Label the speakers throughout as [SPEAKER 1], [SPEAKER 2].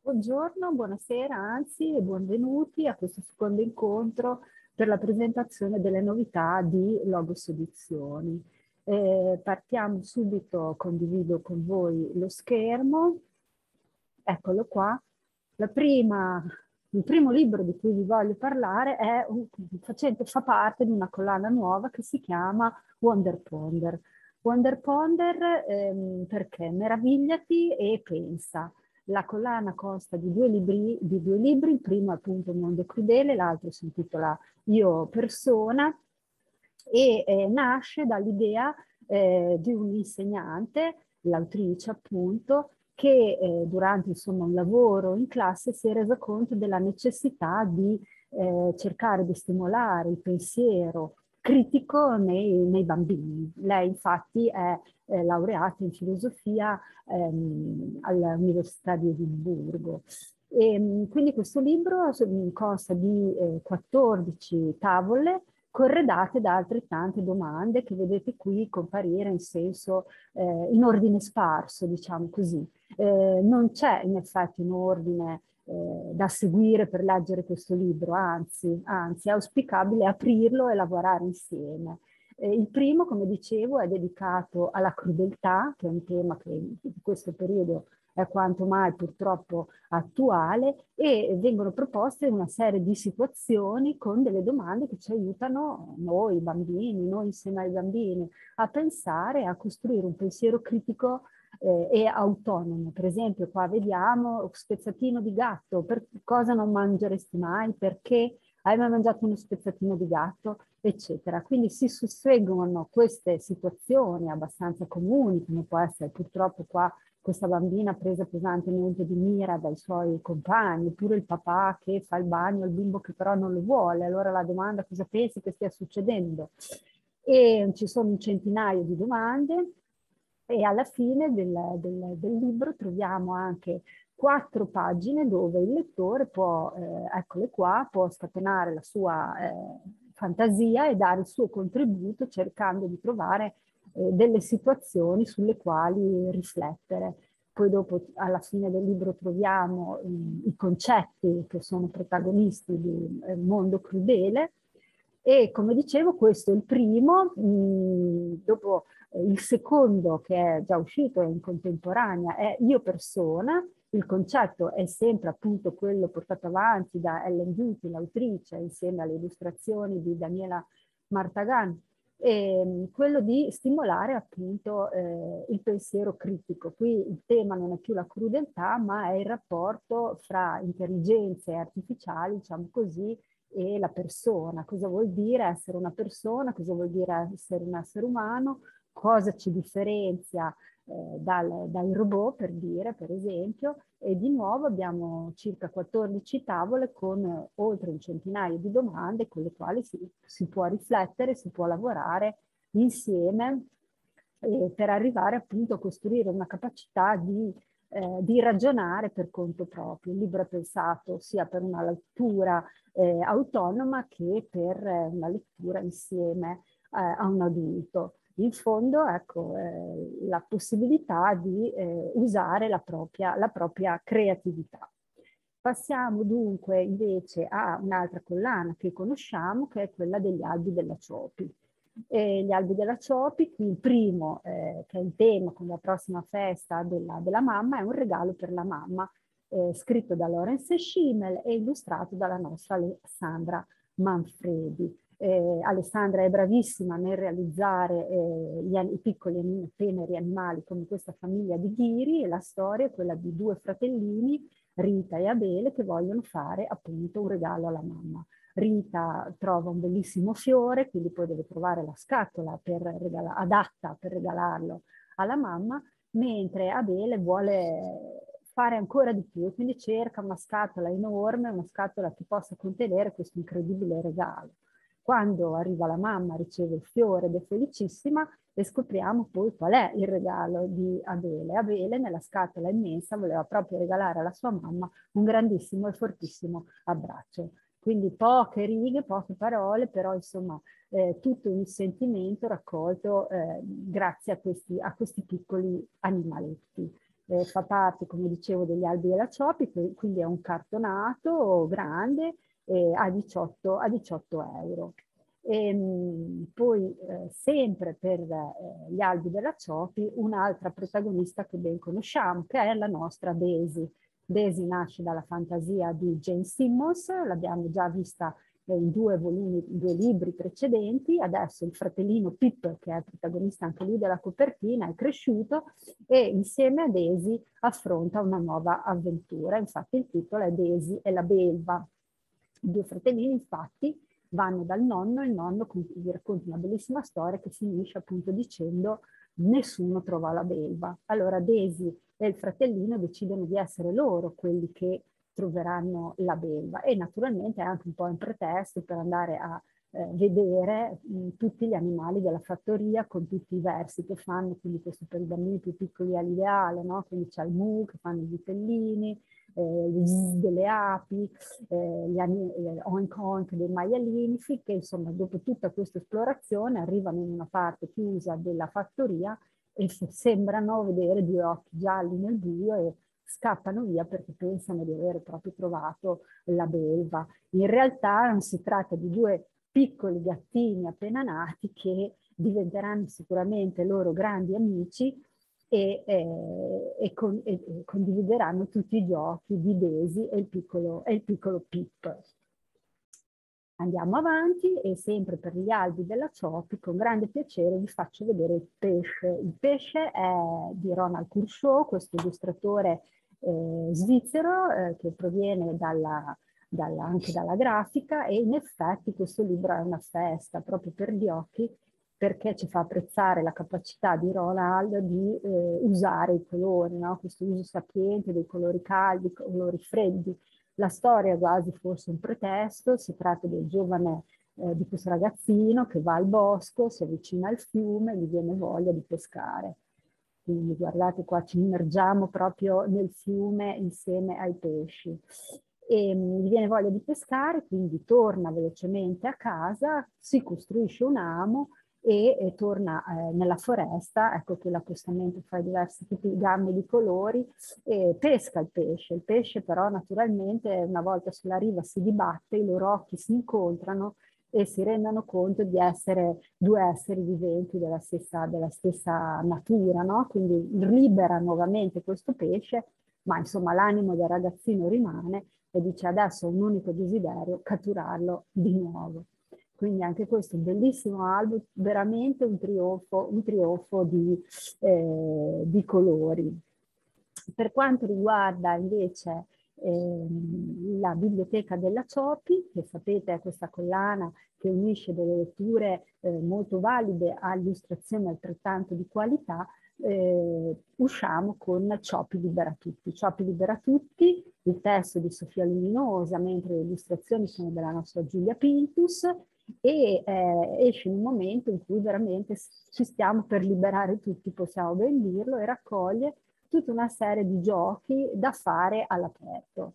[SPEAKER 1] Buongiorno, buonasera, anzi, e benvenuti a questo secondo incontro per la presentazione delle novità di Logos Edizioni. Partiamo subito, condivido con voi lo schermo. Eccolo qua. Il primo libro di cui vi voglio parlare fa parte di una collana nuova che si chiama Wonder Ponder. Wonder Ponder perché meravigliati e pensa. La collana consta di due libri, il primo è appunto Mondo Crudele, l'altro si intitola Io Persona e nasce dall'idea di un insegnante, l'autrice appunto, che durante insomma, un lavoro in classe si è resa conto della necessità di cercare di stimolare il pensiero critico nei bambini. Lei infatti è laureata in filosofia all'Università di Edimburgo. Quindi questo libro consta di 14 tavole corredate da altrettante domande che vedete qui comparire in senso, in ordine sparso, diciamo così. Non c'è in effetti un ordine da seguire per leggere questo libro, anzi è auspicabile aprirlo e lavorare insieme. Il primo, come dicevo, è dedicato alla crudeltà, che è un tema che in questo periodo è quanto mai purtroppo attuale, e vengono proposte una serie di situazioni con delle domande che ci aiutano noi bambini, noi insieme ai bambini, a pensare, a costruire un pensiero critico e autonomo. Per esempio qua vediamo spezzatino di gatto, per cosa non mangeresti mai, perché hai mai mangiato uno spezzatino di gatto, eccetera. Quindi si susseguono queste situazioni abbastanza comuni, come può essere purtroppo qua questa bambina presa pesantemente di mira dai suoi compagni, oppure il papà che fa il bagno al bimbo che però non lo vuole. Allora la domanda: cosa pensi che stia succedendo? E ci sono un centinaio di domande e alla fine del libro troviamo anche 4 pagine dove il lettore può, eccole qua, può scatenare la sua fantasia e dare il suo contributo cercando di trovare delle situazioni sulle quali riflettere. Poi dopo, alla fine del libro, troviamo i concetti che sono protagonisti di Mondo Crudele. E come dicevo, questo è il primo. Dopo il secondo, che è già uscito in contemporanea, è Io Persona. Il concetto è sempre appunto quello portato avanti da Ellen Beatty, l'autrice, insieme alle illustrazioni di Daniela Martagan, quello di stimolare appunto il pensiero critico. Qui il tema non è più la crudeltà, ma è il rapporto fra intelligenze artificiali, diciamo così, e la persona. Cosa vuol dire essere una persona? Cosa vuol dire essere un essere umano? Cosa ci differenzia dai robot, per dire, per esempio? E di nuovo abbiamo circa 14 tavole con oltre un centinaio di domande con le quali si può riflettere, si può lavorare insieme per arrivare appunto a costruire una capacità di ragionare per conto proprio. Il libro è pensato sia per una lettura autonoma che per una lettura insieme a un adulto. In fondo, ecco, la possibilità di usare la propria creatività. Passiamo dunque invece a un'altra collana che conosciamo, che è quella degli albi della Ciopi. Gli albi della Ciopi, qui il primo, che è il tema con la prossima festa della mamma, è un regalo per la mamma, scritto da Lorenz Schimmel e illustrato dalla nostra Alessandra Manfredi. Alessandra è bravissima nel realizzare i piccoli teneri animali come questa famiglia di ghiri, e la storia è quella di 2 fratellini, Rita e Abele, che vogliono fare appunto un regalo alla mamma. Rita trova un bellissimo fiore, quindi poi deve trovare la scatola adatta per regalarlo alla mamma, mentre Abele vuole fare ancora di più, quindi cerca una scatola enorme, una scatola che possa contenere questo incredibile regalo. Quando arriva la mamma, riceve il fiore ed è felicissima, e scopriamo poi qual è il regalo di Abele. Abele, nella scatola immensa, voleva proprio regalare alla sua mamma un grandissimo e fortissimo abbraccio. Quindi poche righe, poche parole, però insomma tutto un sentimento raccolto grazie a questi piccoli animaletti. fa parte, come dicevo, degli albi della Ciopi, quindi è un cartonato grande a 18 euro. Poi sempre per gli albi della Ciopi un'altra protagonista che ben conosciamo, che è la nostra Daisy. Daisy nasce dalla fantasia di Jane Simmons, l'abbiamo già vista in 2 volumi, 2 libri precedenti. Adesso il fratellino Pip, che è il protagonista anche lui della copertina, è cresciuto e insieme a Daisy affronta una nuova avventura. Infatti il titolo è Daisy e la belva. I 2 fratellini infatti vanno dal nonno, il nonno gli racconta una bellissima storia che finisce appunto dicendo nessuno trova la belva. Allora Daisy e il fratellino decidono di essere loro quelli che troveranno la belva e naturalmente è anche un po' un pretesto per andare a vedere tutti gli animali della fattoria con tutti i versi che fanno, quindi questo per i bambini più piccoli è l'ideale, no? Quindi c'è il mu che fanno i vitellini, gli zzz delle api, gli oink oink dei maialini, finché insomma dopo tutta questa esplorazione arrivano in una parte chiusa della fattoria e sembrano vedere 2 occhi gialli nel buio e scappano via perché pensano di aver proprio trovato la belva. In realtà non si tratta di 2 piccoli gattini appena nati che diventeranno sicuramente loro grandi amici e condivideranno tutti i giochi di Daisy e il piccolo Pip. Andiamo avanti e sempre per gli albi della Ciopi con grande piacere vi faccio vedere il pesce. Il pesce è di Ronald Curchod, questo illustratore svizzero che proviene anche dalla grafica, e in effetti questo libro è una festa proprio per gli occhi perché ci fa apprezzare la capacità di Ronald di usare i colori, no? Questo uso sapiente dei colori caldi, colori freddi. La storia è quasi forse un pretesto, si tratta del giovane, di questo ragazzino che va al bosco, si avvicina al fiume e gli viene voglia di pescare. Quindi guardate qua, ci immergiamo proprio nel fiume insieme ai pesci. E gli viene voglia di pescare, quindi torna velocemente a casa, si costruisce un amo e torna nella foresta, ecco che l'accostamento fa diversi tipi di gambe di colori, e pesca il pesce. Il pesce però naturalmente una volta sulla riva si dibatte, i loro occhi si incontrano e si rendono conto di essere 2 esseri viventi della stessa natura, no? Quindi libera nuovamente questo pesce, ma insomma l'animo del ragazzino rimane e dice adesso ho un unico desiderio, catturarlo di nuovo. Quindi anche questo è un bellissimo album, veramente un trionfo di colori. Per quanto riguarda invece la biblioteca della Ciopi, che sapete è questa collana che unisce delle letture molto valide a illustrazioni altrettanto di qualità, usciamo con Ciopi Libera Tutti. Ciopi Libera Tutti, il testo di Sofia Luminosa, mentre le illustrazioni sono della nostra Giulia Pintus, e esce in un momento in cui veramente ci stiamo per liberare tutti, possiamo ben dirlo, e raccoglie tutta una serie di giochi da fare all'aperto.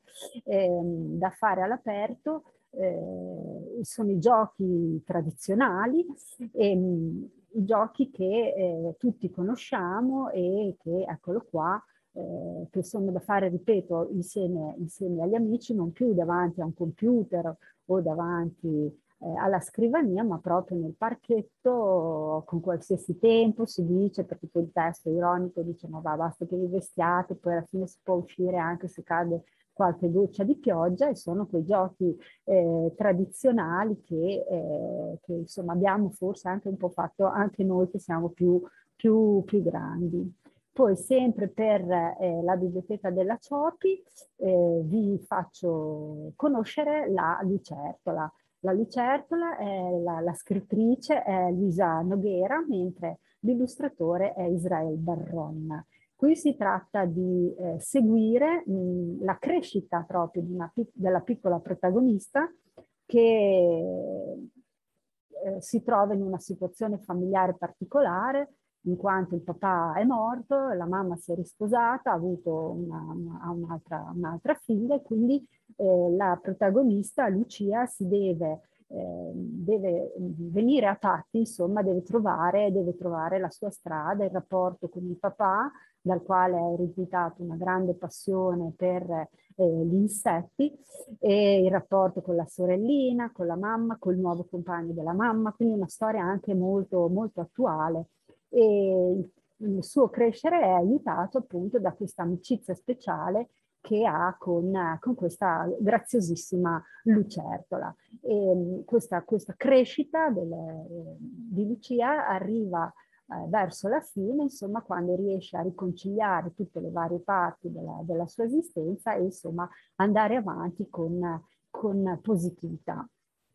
[SPEAKER 1] Sono i giochi tradizionali, i giochi che tutti conosciamo e che, eccolo qua, che sono da fare, ripeto, insieme agli amici, non più davanti a un computer o davanti alla scrivania, ma proprio nel parchetto con qualsiasi tempo, si dice, perché poi il testo ironico dice ma va, basta che vi vestiate, poi alla fine si può uscire anche se cade qualche goccia di pioggia, e sono quei giochi tradizionali che insomma abbiamo forse anche un po' fatto anche noi che siamo più grandi. Poi sempre per la biblioteca della Ciopi vi faccio conoscere la lucertola. La lucertola, la scrittrice è Luisa Noguera, mentre l'illustratore è Israel Barron. Qui si tratta di seguire la crescita proprio della piccola protagonista che si trova in una situazione familiare particolare, in quanto il papà è morto, la mamma si è risposata, ha avuto un'altra figlia, e quindi la protagonista, Lucia, si deve deve venire a patti, insomma, deve trovare la sua strada, il rapporto con il papà, dal quale è risultata una grande passione per gli insetti, e il rapporto con la sorellina, con la mamma, col nuovo compagno della mamma, quindi una storia anche molto, molto attuale. E il suo crescere è aiutato appunto da questa amicizia speciale che ha con questa graziosissima lucertola. E questa crescita di Lucia arriva verso la fine, insomma, quando riesce a riconciliare tutte le varie parti della sua esistenza e, insomma, andare avanti con positività.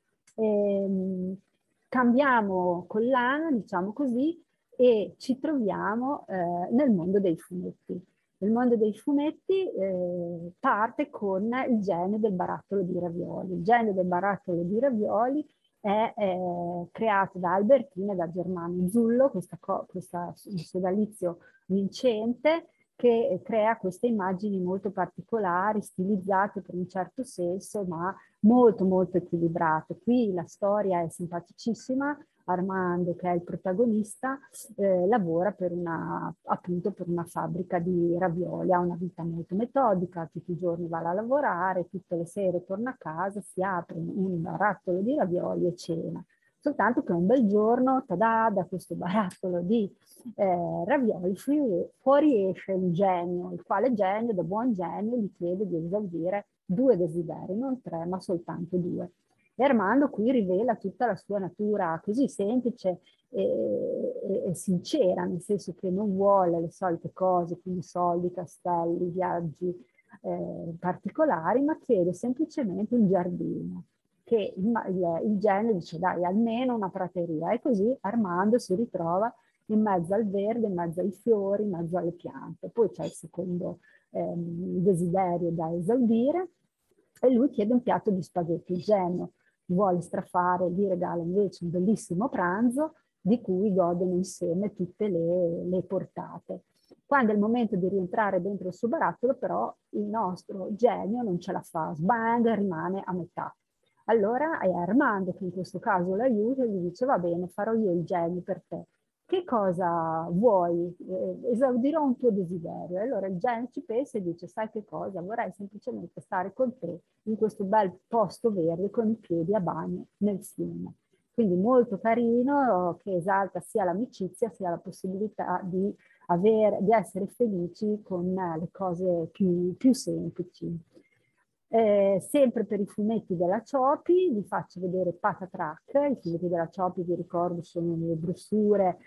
[SPEAKER 1] Cambiamo collana, diciamo così, e ci troviamo nel mondo dei fumetti. Il mondo dei fumetti parte con il genio del barattolo di ravioli. Il genio del barattolo di ravioli è creato da Albertina e da Germano Zullo, il sodalizio vincente, che crea queste immagini molto particolari, stilizzate per un certo senso, ma molto molto equilibrate. Qui la storia è simpaticissima. Armando, che è il protagonista, lavora appunto per una fabbrica di ravioli, ha una vita molto metodica, tutti i giorni va a lavorare, tutte le sere torna a casa, si apre un barattolo di ravioli e cena. Soltanto che un bel giorno, tada, da questo barattolo di ravioli fuori esce un genio, il quale genio, da buon genio, gli chiede di esaudire 2 desideri, non 3, ma soltanto 2. E Armando qui rivela tutta la sua natura così semplice e sincera, nel senso che non vuole le solite cose, quindi soldi, castelli, viaggi particolari, ma chiede semplicemente un giardino, che il genio dice dai, almeno una prateria. E così Armando si ritrova in mezzo al verde, in mezzo ai fiori, in mezzo alle piante. Poi c'è il secondo desiderio da esaudire e lui chiede un piatto di spaghetti. Il genio vuole strafare, gli regala invece un bellissimo pranzo di cui godono insieme tutte le portate. Quando è il momento di rientrare dentro il suo barattolo, però il nostro genio non ce la fa, sbang, rimane a metà. Allora è Armando che in questo caso l'aiuta e gli dice va bene, farò io il genio per te. Che cosa vuoi? Esaudirò un tuo desiderio. E allora il genio ci pensa e dice sai che cosa? Vorrei semplicemente stare con te in questo bel posto verde con i piedi a bagno nel fiume. Quindi molto carino, che esalta sia l'amicizia sia la possibilità di essere felici con le cose più semplici. Sempre per i fumetti della Ciopi vi faccio vedere Patatrac. I fumetti della Ciopi, vi ricordo, sono le brossure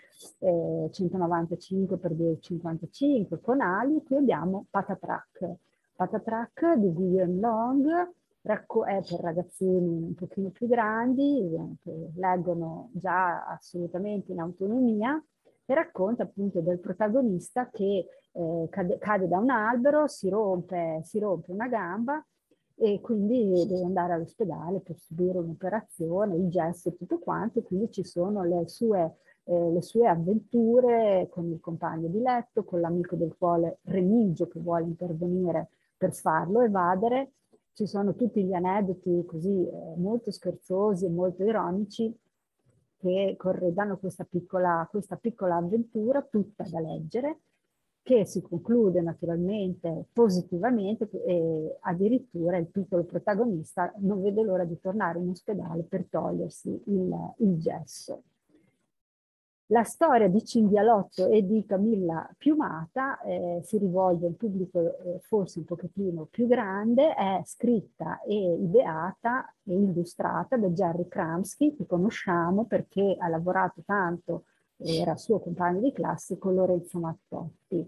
[SPEAKER 1] 195 x 255 con ali. Qui abbiamo Patatrac. Patatrac di Guillaume Long è per ragazzini un pochino più grandi, che leggono già assolutamente in autonomia, e racconta appunto del protagonista che cade da un albero, si rompe una gamba e quindi deve andare all'ospedale per subire un'operazione, il gesso e tutto quanto, quindi ci sono le sue avventure con il compagno di letto, con l'amico del cuore Remigio che vuole intervenire per farlo evadere. Ci sono tutti gli aneddoti così molto scherzosi e molto ironici che corredano questa piccola avventura, tutta da leggere, che si conclude naturalmente positivamente e addirittura il piccolo protagonista non vede l'ora di tornare in ospedale per togliersi il gesso. La storia di Cinghialotto e di Camilla Piumata si rivolge a un pubblico forse un pochettino più grande, è scritta e ideata e illustrata da Jerry Kramsky, che conosciamo perché ha lavorato tanto, era suo compagno di classe, con Lorenzo Mattotti.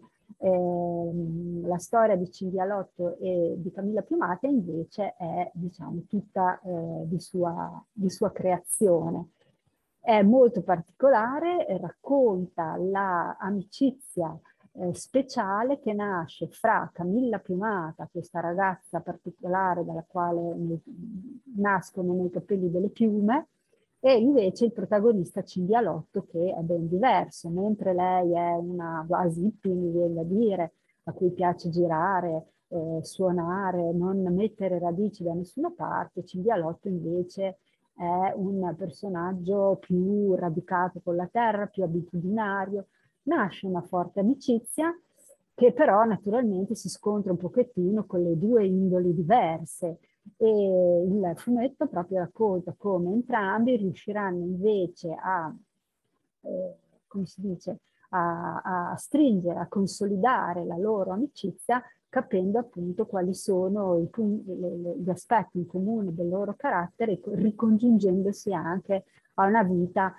[SPEAKER 1] La storia di Cinghialotto e di Camilla Piumata invece è, diciamo, tutta di sua creazione. È molto particolare, racconta l'amicizia speciale che nasce fra Camilla Piumata, questa ragazza particolare dalla quale nascono nei capelli delle piume, e invece il protagonista Cinghialotto, che è ben diverso. Mentre lei è una quasi hippie, mi viene da dire, a cui piace girare, suonare, non mettere radici da nessuna parte, Cinghialotto invece è un personaggio più radicato con la terra, più abitudinario. Nasce una forte amicizia che però naturalmente si scontra un pochettino con le due indoli diverse, e il fumetto proprio racconta come entrambi riusciranno invece a, come si dice, a stringere, a consolidare la loro amicizia, capendo appunto quali sono gli aspetti in comune del loro carattere, ricongiungendosi anche a una vita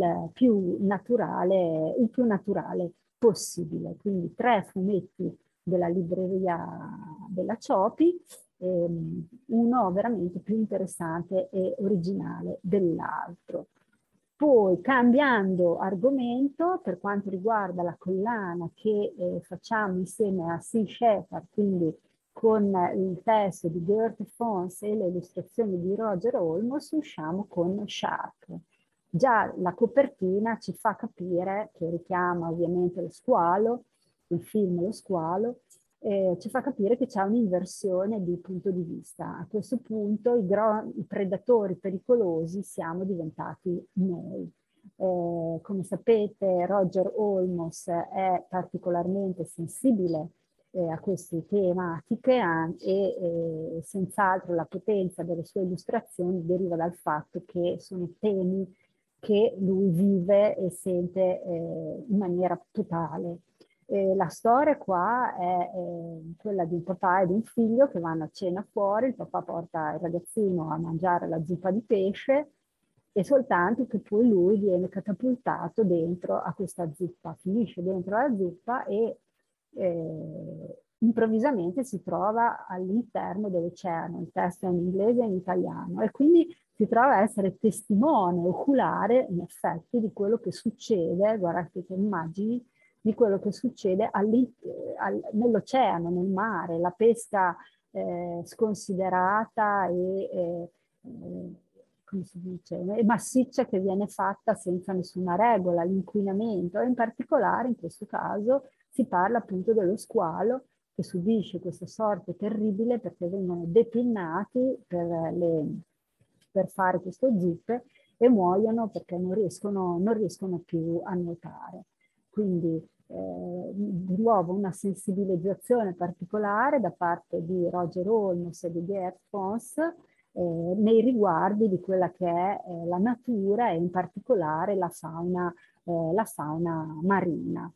[SPEAKER 1] il più naturale possibile. Quindi 3 fumetti della libreria della Ciopi, uno veramente più interessante e originale dell'altro. Poi, cambiando argomento, per quanto riguarda la collana che facciamo insieme a Sea Shepherd, quindi con il testo di Gert Fons e le illustrazioni di Roger Olmos, usciamo con Shark. Già la copertina ci fa capire, che richiama ovviamente lo squalo, il film Lo squalo, ci fa capire che c'è un'inversione di punto di vista. A questo punto i predatori pericolosi siamo diventati noi. Come sapete, Roger Olmos è particolarmente sensibile a queste tematiche e senz'altro la potenza delle sue illustrazioni deriva dal fatto che sono temi che lui vive e sente in maniera totale. La storia qua è quella di un papà e di un figlio che vanno a cena fuori, il papà porta il ragazzino a mangiare la zuppa di pesce e soltanto che poi lui viene catapultato dentro a questa zuppa, finisce dentro la zuppa e improvvisamente si trova all'interno dell'oceano, il testo è in inglese e in italiano, e quindi si trova a essere testimone oculare, in effetti, di quello che succede, guardate che immagini, di quello che succede nell'oceano, nel mare, la pesca sconsiderata come si dice, e massiccia che viene fatta senza nessuna regola, l'inquinamento, e in particolare in questo caso si parla appunto dello squalo che subisce questa sorte terribile perché vengono depinnati per fare questo zuppe e muoiono perché non riescono più a nuotare. Quindi di nuovo una sensibilizzazione particolare da parte di Roger Olmos e di Gert Fons nei riguardi di quella che è la natura e in particolare la fauna marina.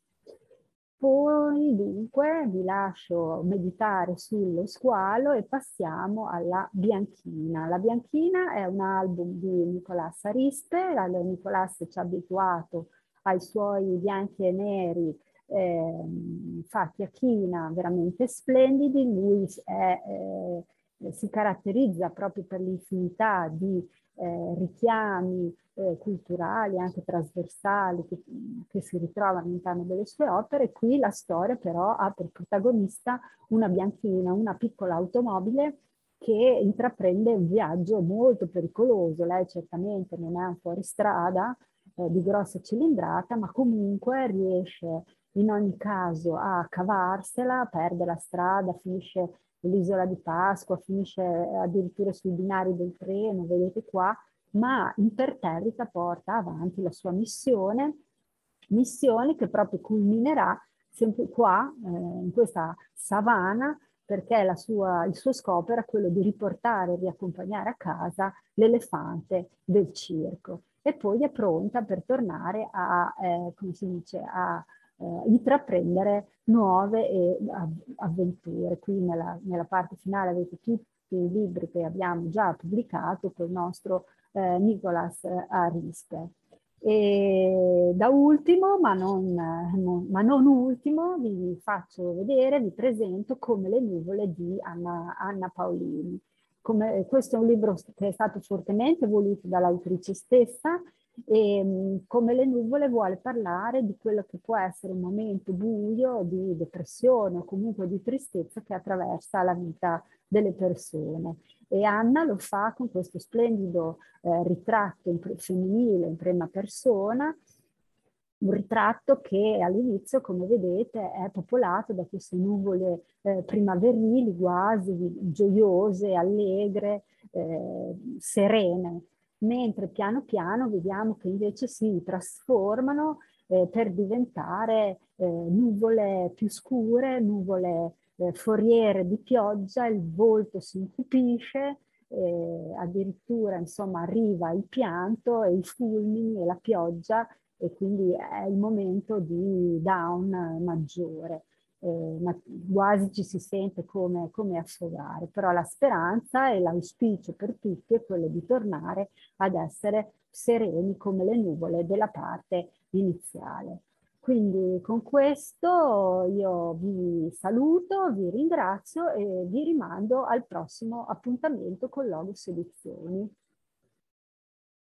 [SPEAKER 1] Poi dunque vi lascio meditare sullo squalo e passiamo alla Bianchina. La Bianchina è un album di Nicolás Arispe. Nicolás ci ha abituato ai suoi bianchi e neri fatti a china veramente splendidi. Lui si caratterizza proprio per l'infinità di richiami culturali, anche trasversali, che si ritrovano all'interno delle sue opere. Qui la storia però ha per protagonista una bianchina, una piccola automobile che intraprende un viaggio molto pericoloso. Lei certamente non è un fuoristrada di grossa cilindrata, ma comunque riesce in ogni caso a cavarsela, perde la strada, finisce l'isola di Pasqua, finisce addirittura sui binari del treno, vedete qua, ma imperterrita porta avanti la sua missione che proprio culminerà sempre qua, in questa savana, perché il suo scopo era quello di riportare e riaccompagnare a casa l'elefante del circo. E poi è pronta per tornare come si dice, a intraprendere nuove avventure. Qui nella parte finale avete tutti i libri che abbiamo già pubblicato col nostro Nicolás Arispe. E da ultimo, ma non ultimo, vi faccio vedere, vi presento Come le nuvole di Anna Paolini. Questo è un libro che è stato fortemente voluto dall'autrice stessa e Come le nuvole vuole parlare di quello che può essere un momento buio di depressione o comunque di tristezza che attraversa la vita delle persone. E Anna lo fa con questo splendido ritratto femminile in prima persona, un ritratto che all'inizio, come vedete, è popolato da queste nuvole primaverili, quasi gioiose, allegre, serene. mentre piano piano vediamo che invece si trasformano per diventare nuvole più scure, nuvole foriere di pioggia, il volto si incupisce, addirittura insomma arriva il pianto e i fulmini e la pioggia, e quindi è il momento di down maggiore. Ma quasi ci si sente come affogare, però la speranza e l'auspicio per tutti è quello di tornare ad essere sereni come le nuvole della parte iniziale. Quindi con questo io vi saluto, vi ringrazio e vi rimando al prossimo appuntamento con Logos Edizioni.